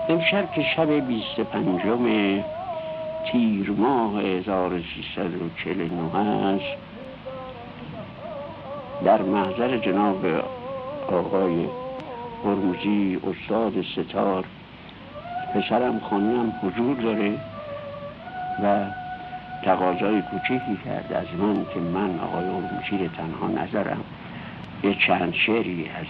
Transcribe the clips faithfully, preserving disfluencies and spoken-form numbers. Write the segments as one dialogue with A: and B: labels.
A: امشب که شب بیست و پنجم تیر ماه هزار و سیصد و چهل و نه است، در محضر جناب آقای هرمزی استاد ستار پسرم خانم حضور داره و تقاضای کوچکی کرد از من که من آقای هرمزی رو تنها نذارم، یه چند شعری از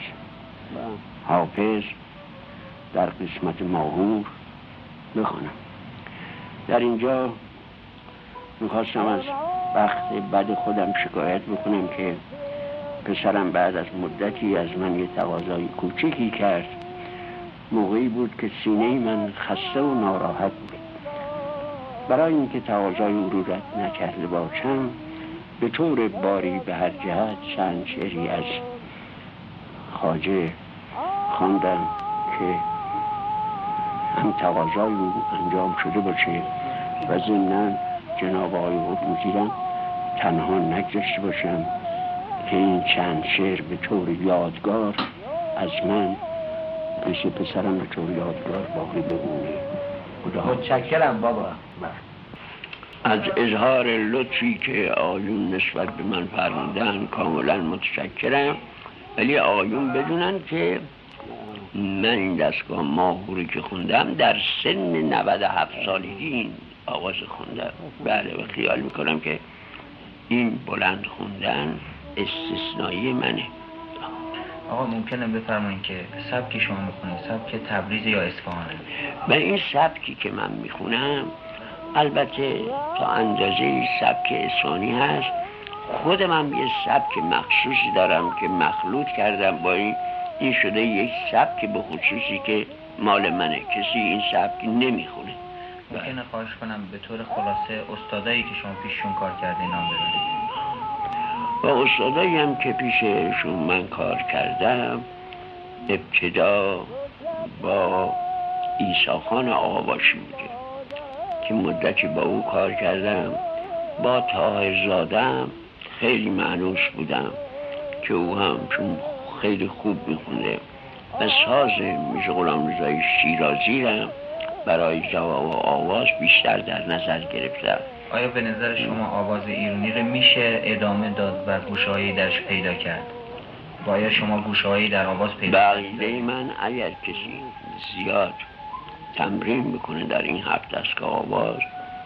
A: حافظ در قسمت ماهور بخونم. در اینجا میخواستم از وقت بد خودم شکایت بکنم که پسرم بعد از مدتی از من یه تقاضای کوچکی کرد. موقعی بود که سینه من خسته و ناراحت بود. برای اینکه تقاضای او رو رد نکرده باشم، به طور باری به هر جهت چند شعری از خواجه خواندم که هم تقاضای او انجام شده باشه و ضمناً جناب آقای هرمزی تنها نگذاشته باشم که این چند شعر به طور یادگار از من پیش پسرم به طور یادگار باقی بمونه.
B: متشکرم بابا.
A: از اظهار لطفی که آقایون نسبت به من فرمودن کاملا متشکرم، ولی آقایون بدونن که من این دستگاه ماهوری که خوندم در سن نود و هفت سالگی این آواز خوندم. بله، و خیال میکنم که این بلند خوندن استثنایی منه.
B: آقا ممکنه بفرمایید که سبکی شما میخونید سبک تبریز یا اصفهانه؟
A: و این سبکی که من میخونم البته تا اندازه سبک اصفهانی هست. خودم هم یه سبک مخصوصی دارم که مخلوط کردم با این این شده یک سبک به خصوصی که مال منه، کسی این سبک نمیخونه.
B: ممکنه خواهش کنم به طور خلاصه استادایی که شما پیششون کار کردین نام ببرید؟
A: و استادایی هم که پیششون من کار کردم، ابتدا با عیسی خان آقاباشی بوده که مدتی با او کار کردم. با طاهر زادم خیلی مانوس بودم که او هم چون خیلی خوب میخونده و ساز میشه غلامرضای شیرازی را برای جواب و آواز بیشتر در نظر گرفتم.
B: آیا به نظر شما آواز ایرانی رو میشه ادامه داد و گوشه‌هایی درش پیدا کرد؟ و آیا شما گوشه‌هایی در آواز پیدا کرد؟
A: بقیده من اگر کسی زیاد تمرین میکنه در این هفت دستگاه آواز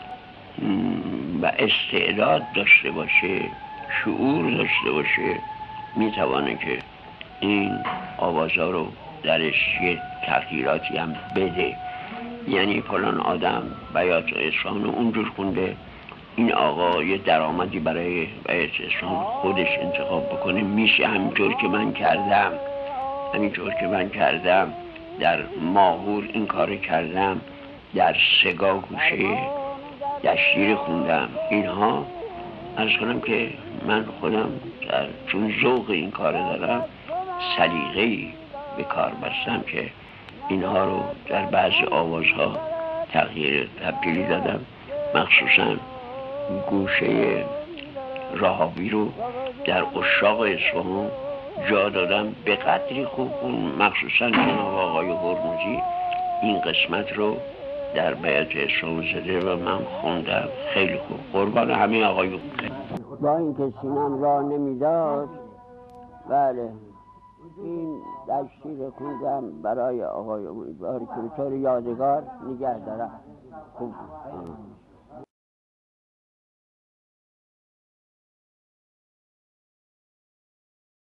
A: و استعداد داشته باشه، شعور داشته باشه، میتوانه که این آوازها رو درش یه تغییراتی هم بده. یعنی فلان آدم بیات اصفهان اونجور خونده، این آقا یه درآمدی برای بیات اصفهان خودش انتخاب بکنه. میشه همینطور که من کردم همینطور که من کردم در ماهور این کار کردم، در سگا گوشه دشتیر خوندم. اینها عرض کنم که من خودم در چون ذوق این کار دارم سلیقه‌ای به کار بستم که اینها رو در بعضی آوازها تغییر تبدیلی دادم. مخصوصا گوشه راهاوی رو در عشاق اصفهان جا دادم به قدری خوب. مخصوصا جناب آقای هرمزی این قسمت رو در بیات اصفهان زده و من خوندم. خیلی خوب، قربان همه آقایون. با این که سینم راه نمیداد، بله این دشتی خوندم برای آقای امیدواری که به طور یادگار نگه دارم. خوب